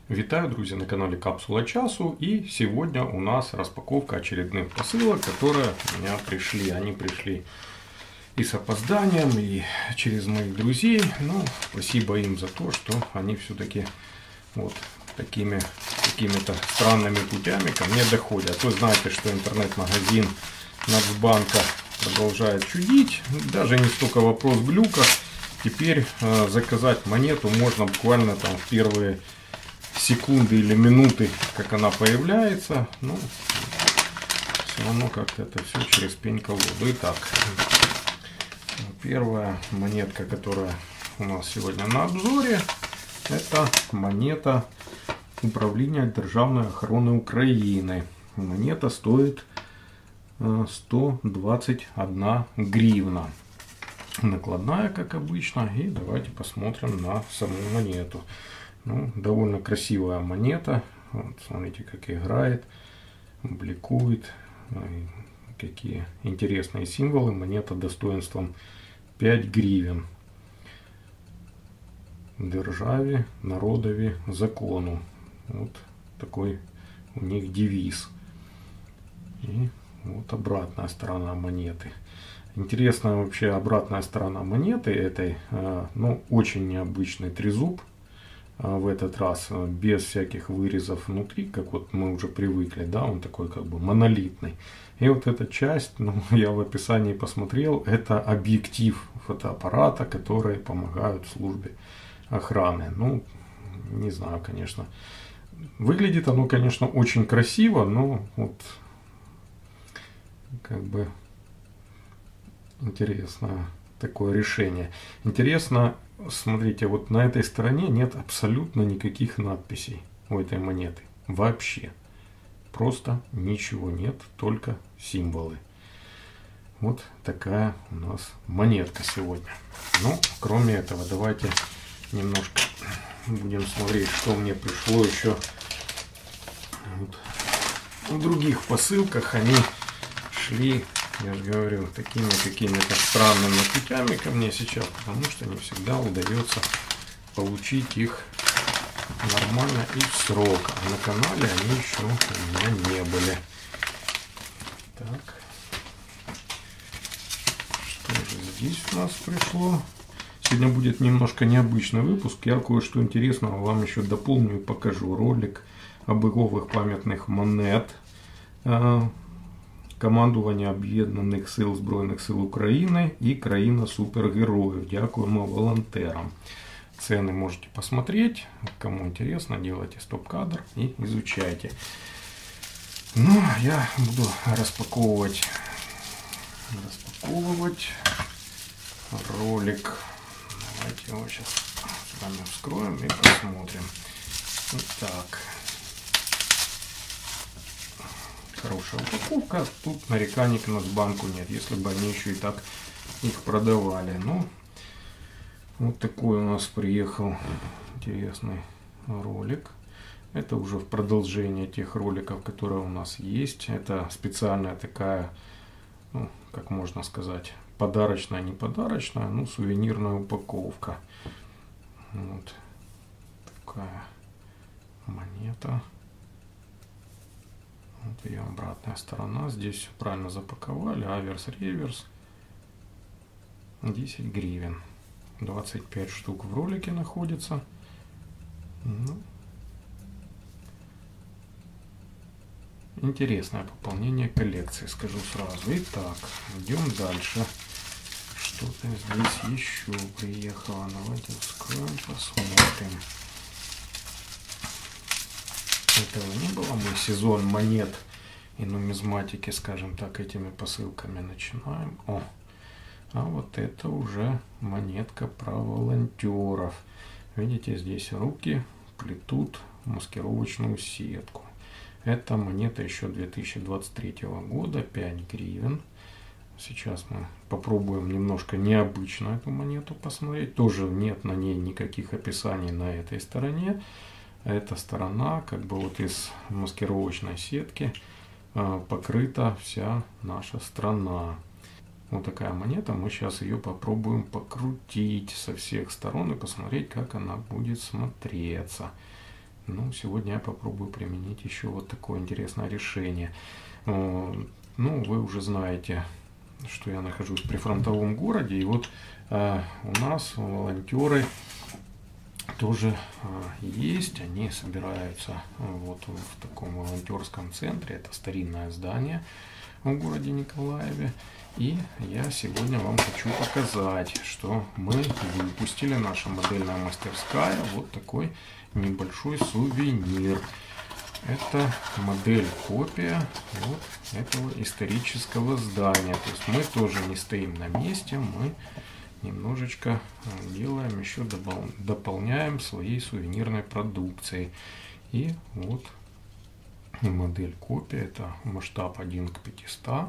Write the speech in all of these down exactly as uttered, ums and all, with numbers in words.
Вітаю, друзі, на канале Капсула Часу. И сегодня у нас распаковка очередных посылок, которые у меня пришли. Они пришли и с опозданием, и через моих друзей. Ну, спасибо им за то, что они все-таки вот такими какими-то странными путями ко мне доходят. Вы знаете, что интернет-магазин Нацбанка продолжает чудить. Даже не столько вопрос в глюках. Теперь э, заказать монету можно буквально там в первые секунды или минуты, как она появляется. Ну, все равно как-то это все через пень колоду. Итак, первая монетка, которая у нас сегодня на обзоре, это монета Управления Державной охраны Украины. Монета стоит сто двадцать одна гривна. Накладная, как обычно. И давайте посмотрим на саму монету. Ну, довольно красивая монета. Вот, смотрите, как играет, бликует. Какие интересные символы. Монета достоинством пять гривен. Державе, народові, закону. Вот такой у них девиз. И вот обратная сторона монеты. Интересная вообще обратная сторона монеты этой. Ну, очень необычный трезуб. В этот раз без всяких вырезов внутри, как вот мы уже привыкли, да, он такой как бы монолитный. И вот эта часть, ну, я в описании посмотрел, это объектив фотоаппарата, которые помогают службе охраны. Ну, не знаю, конечно. Выглядит оно, конечно, очень красиво, но вот как бы интересно такое решение. Интересно, смотрите, вот на этой стороне нет абсолютно никаких надписей у этой монеты. Вообще. Просто ничего нет, только символы. Вот такая у нас монетка сегодня. Ну, кроме этого, давайте немножко будем смотреть, что мне пришло еще вот в других посылках. Они шли, я же говорю, такими какими-то странными путями ко мне сейчас, потому что не всегда удается получить их нормально и в срок. А на канале они еще у меня не были. Так. Что же здесь у нас пришло? Сегодня будет немножко необычный выпуск. Я кое-что интересного вам еще дополню и покажу. Ролик об ігрових пам'ятних монет. Командування Об'єднаних сил Збройних сил України и країна супергероев. Дякуємо волонтерам. Цены можете посмотреть. Кому интересно, делайте стоп-кадр и изучайте. Ну, я буду распаковывать, распаковывать ролик. Давайте его сейчас с вами вскроем и посмотрим. Итак. Хорошая упаковка. Тут нареканий к Нацбанку нет, если бы они еще и так их продавали. Ну, вот такой у нас приехал интересный ролик. Это уже в продолжение тех роликов, которые у нас есть. Это специальная такая, ну, как можно сказать, подарочная, не подарочная, ну, сувенирная упаковка. Вот такая монета. Вот ее обратная сторона. Здесь все правильно запаковали. Аверс-реверс. десять гривен. двадцать пять штук в ролике находится. Ну, интересное пополнение коллекции, скажу сразу. Итак, идем дальше. Что-то здесь еще приехало. Давайте вскроем, посмотрим. Этого не было. Мы сезон монет и нумизматики, скажем так, этими посылками начинаем. О, а вот это уже монетка про волонтеров. Видите, здесь руки плетут маскировочную сетку. Это монета еще две тысячи двадцать третьего года, пять гривен. Сейчас мы попробуем немножко необычно эту монету посмотреть. Тоже нет на ней никаких описаний на этой стороне. Эта сторона, как бы вот из маскировочной сетки, покрыта вся наша страна. Вот такая монета. Мы сейчас ее попробуем покрутить со всех сторон и посмотреть, как она будет смотреться. Ну, сегодня я попробую применить еще вот такое интересное решение. Ну, вы уже знаете, что я нахожусь в прифронтовом городе, и вот э, у нас волонтеры тоже э, есть, они собираются вот в таком волонтерском центре, это старинное здание в городе Николаеве, и я сегодня вам хочу показать, что мы выпустили, наша модельная мастерская, вот такой небольшой сувенир. Это модель-копия вот этого исторического здания. То есть мы тоже не стоим на месте, мы немножечко делаем, еще добол дополняем своей сувенирной продукцией. И вот модель-копия, это масштаб один к пятистам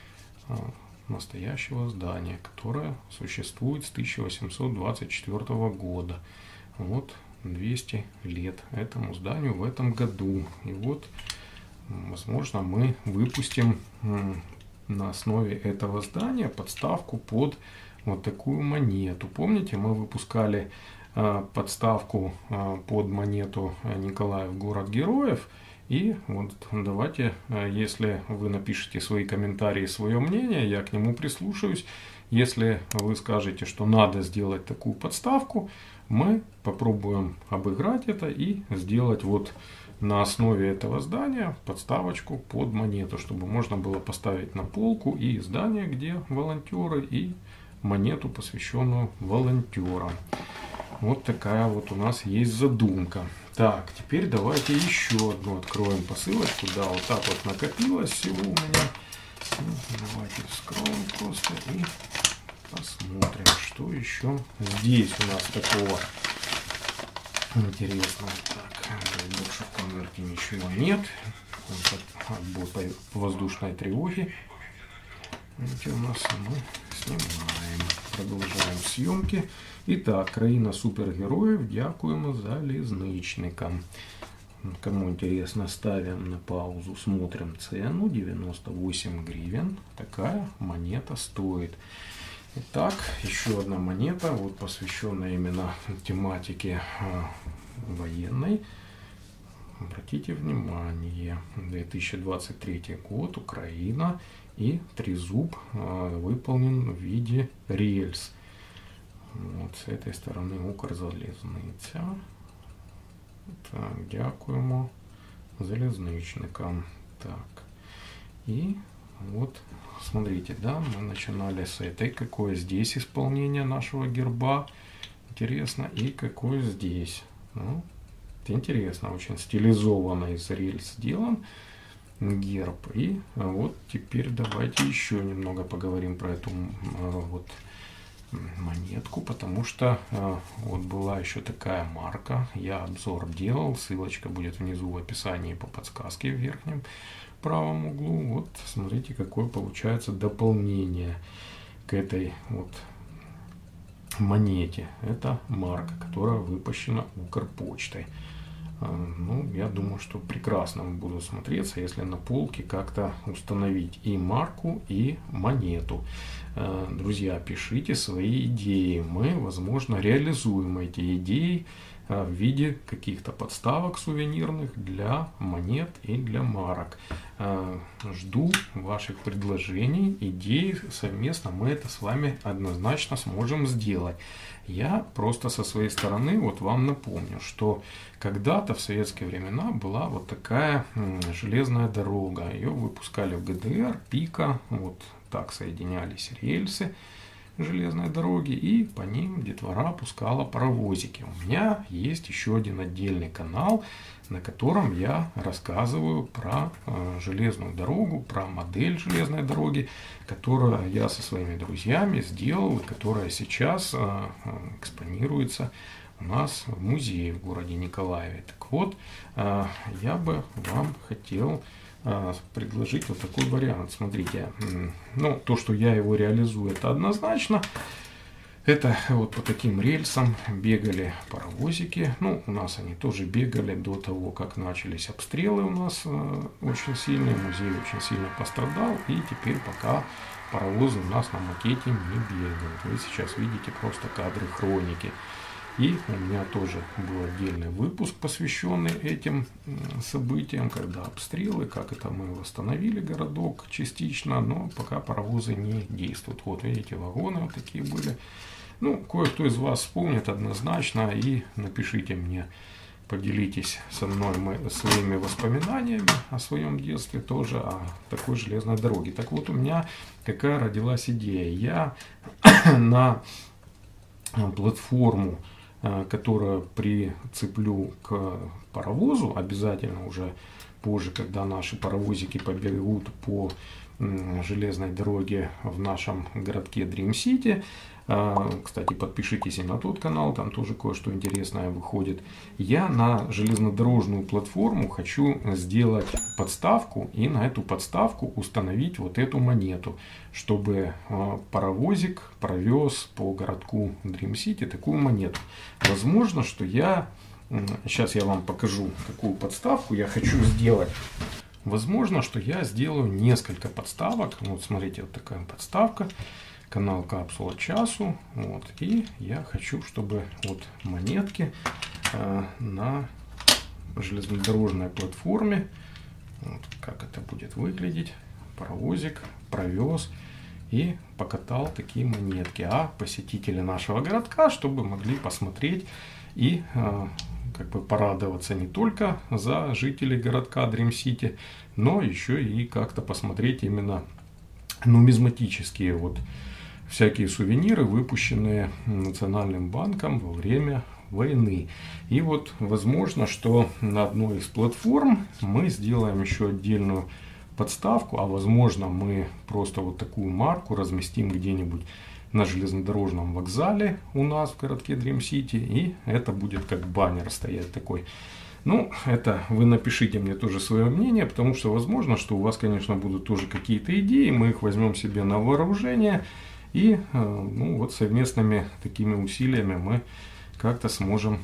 настоящего здания, которое существует с тысяча восемьсот двадцать четвёртого года. Вот двести лет этому зданию в этом году. И вот, возможно, мы выпустим на основе этого здания подставку под вот такую монету. Помните, мы выпускали подставку под монету Николаев город героев. И вот давайте, если вы напишите свои комментарии, свое мнение, я к нему прислушаюсь. Если вы скажете, что надо сделать такую подставку, мы попробуем обыграть это и сделать вот на основе этого здания подставочку под монету, чтобы можно было поставить на полку и здание, где волонтеры, и монету, посвященную волонтерам. Вот такая вот у нас есть задумка. Так, теперь давайте еще одну откроем посылочку. Да, вот так вот накопилось всего у меня. Давайте вскроем просто и посмотрим, что еще здесь у нас такого интересного. Так, больше в конверте ничего нет. Отбой по воздушной тревоге. Видите, у нас мы снимаем. Продолжаем съемки. Итак, країна супергероїв. Дякуємо залізничникам. Кому интересно, ставим на паузу, смотрим цену. девяносто восемь гривен. Такая монета стоит. Итак, еще одна монета, вот посвященная именно тематике э, военной. Обратите внимание, две тысячи двадцать третий год, Украина, и трезуб э, выполнен в виде рельс. Вот с этой стороны Укрзалізниця. Так, дякуємо залізничникам. Так, и вот, смотрите, да, мы начинали с этой, какое здесь исполнение нашего герба, интересно, и какое здесь. Ну, интересно, очень стилизованно из рельс сделан герб. И вот теперь давайте еще немного поговорим про эту вот монетку, потому что вот была еще такая марка, я обзор делал, ссылочка будет внизу в описании по подсказке в верхнем правом углу. Вот смотрите, какое получается дополнение к этой вот монете. Это марка, которая выпущена Укрпочтой. Ну, я думаю, что прекрасно будут смотреться, если на полке как-то установить и марку, и монету. Друзья, пишите свои идеи. Мы, возможно, реализуем эти идеи в виде каких-то подставок сувенирных для монет и для марок. Жду ваших предложений, идей. Совместно мы это с вами однозначно сможем сделать. Я просто со своей стороны вот вам напомню, что когда-то в советские времена была вот такая железная дорога. Ее выпускали в ГДР, Пика, вот так соединялись рельсы железной дороги, и по ним детвора пускала паровозики. У меня есть еще один отдельный канал, на котором я рассказываю про э, железную дорогу, про модель железной дороги, которую я со своими друзьями сделал, и которая сейчас э, экспонируется у нас в музее в городе Николаеве. Так вот, э, я бы вам хотел предложить вот такой вариант. Смотрите, ну, то, что я его реализую, это однозначно. Это вот по таким рельсам бегали паровозики. Ну, у нас они тоже бегали до того, как начались обстрелы у нас э, очень сильные. Музей очень сильно пострадал. И теперь пока паровозы у нас на макете не бегают. Вы сейчас видите просто кадры хроники. И у меня тоже был отдельный выпуск, посвященный этим событиям, когда обстрелы, как это мы восстановили городок частично, но пока паровозы не действуют. Вот видите, вагоны вот такие были. Ну, кое-кто из вас вспомнит однозначно, и напишите мне, поделитесь со мной своими воспоминаниями о своем детстве тоже, о такой железной дороге. Так вот, у меня какая родилась идея. Я на платформу, которую прицеплю к паровозу, обязательно уже позже, когда наши паровозики побегут по железной дороге в нашем городке Dream City. Кстати, подпишитесь и на тот канал, там тоже кое-что интересное выходит. Я на железнодорожную платформу хочу сделать подставку и на эту подставку установить вот эту монету, чтобы паровозик провез по городку Dream City такую монету. Возможно, что я... Сейчас я вам покажу, какую подставку я хочу сделать. Возможно, что я сделаю несколько подставок. Вот смотрите, вот такая подставка. Канал Капсула Часу. Вот. И я хочу, чтобы вот монетки э, на железнодорожной платформе, вот как это будет выглядеть, паровозик провез и покатал такие монетки. А посетители нашего городка, чтобы могли посмотреть и э, как бы порадоваться не только за жителей городка Dream City, но еще и как-то посмотреть именно нумизматические вот всякие сувениры, выпущенные Национальным банком во время войны. И вот возможно, что на одной из платформ мы сделаем еще отдельную подставку, а возможно мы просто вот такую марку разместим где-нибудь на железнодорожном вокзале у нас в городке Dream City, и это будет как баннер стоять такой. Ну, это вы напишите мне тоже свое мнение, потому что возможно, что у вас, конечно, будут тоже какие-то идеи, мы их возьмем себе на вооружение, и ну, вот совместными такими усилиями мы как-то сможем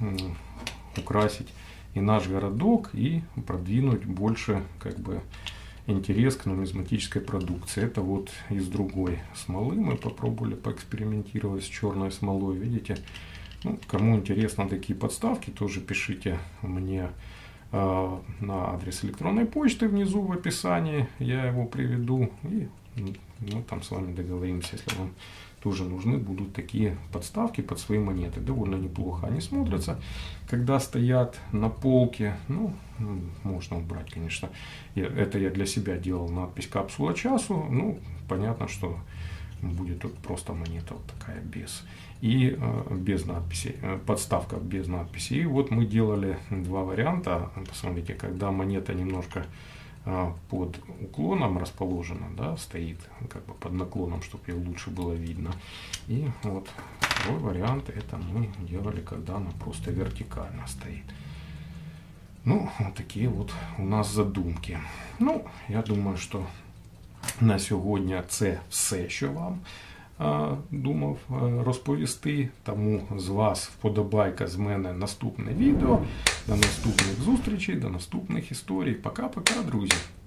украсить и наш городок, и продвинуть больше как бы интерес к нумизматической продукции. Это вот из другой смолы мы попробовали поэкспериментировать с черной смолой. Видите? Ну, кому интересно такие подставки, тоже пишите мне э, на адрес электронной почты внизу в описании. Я его приведу, и мы там с вами договоримся, если вам тоже нужны будут такие подставки под свои монеты. Довольно неплохо они смотрятся, когда стоят на полке. Ну, можно убрать, конечно. Это я для себя делал надпись «Капсула часу». Ну, понятно, что будет тут просто монета вот такая без. И э, без надписи, э, подставка без надписи. И вот мы делали два варианта. Посмотрите, когда монета немножко э, под уклоном расположена, да, стоит как бы под наклоном, чтобы ее лучше было видно. И вот второй вариант, это мы делали, когда она просто вертикально стоит. Ну, вот такие вот у нас задумки. Ну, я думаю, що на сьогодні це все, що вам а, думав а, розповісти. Тому з вас вподобайка, з мене наступне відео. До наступних зустрічей, до наступних історій. Пока-пока, друзі!